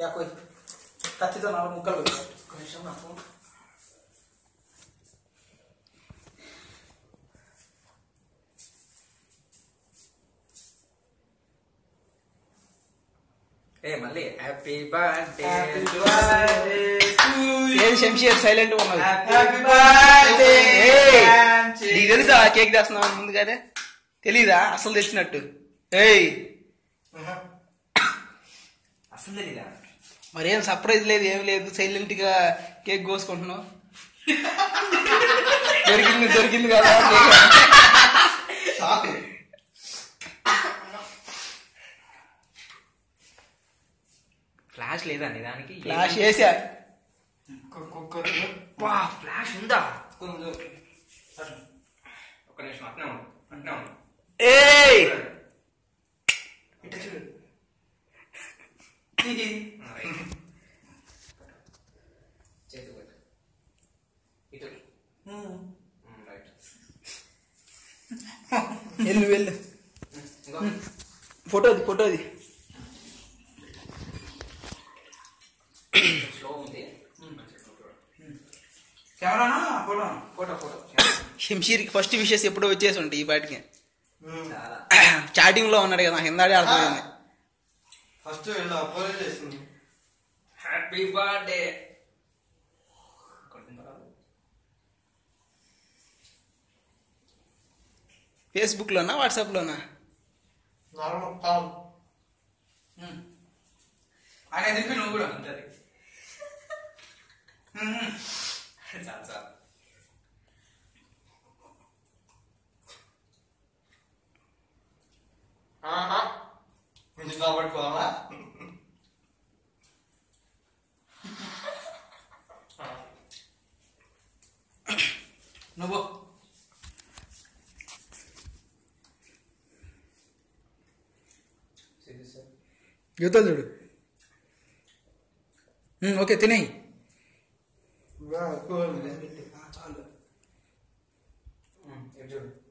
कोई కత్తితో నాలుగు ముక్కలు పెట్టాలి. కొంచెం నాకు మళ్ళీ హ్యాపీ బర్త్డే ఏం శంషీర్ సైలెంట్ ఉన్నది. నీకు తెలుసా కేక్ తెస్తున్నావు ముందుగానే? తెలీదా అసలు తెచ్చినట్టు? ఏయ్ అసలు తెలీదా? మరేం సర్ప్రైజ్ లేదు, ఏం లేదు, సైలెంట్ గా కేక్ కోసుకుంటున్నావు. దొరికింది కదా ఫ్లాష్ లేదా దానికి? ఫ్లాష్ వేసా. ఫ్లాష్ ఉందా? ఒక్క నిమిషం అట్నే ఉండు. ఏయ్ ఇట్లా చూడు. చేతు పెట్టు. ఇటు రైట్. వెళ్ళు ఫోటోది స్లో ఉంది. కెమెరానా ఫోటో శంషీర్కి ఫస్ట్ విషెస్ ఎప్పుడో వచ్చేసి ఉంటాయి ఈ పాటికి. చాటింగ్ లో ఉన్నాడు కదా, నాకు ఇందాడే అర్థమైంది. ఫస్ట్ చేస్తుంది హ్యాపీ బర్త్డే. ఫేస్బుక్ లోనా వాట్సాప్ లోనా? Normal call. ఆయన ఎదురు నువ్వు కూడా ఉంటుంది. చాలు కొంచెం కాబట్టుకోవాలా? నువ్వు యువతలు చూడు. ఓకే తినేయి. చాలు చూడు.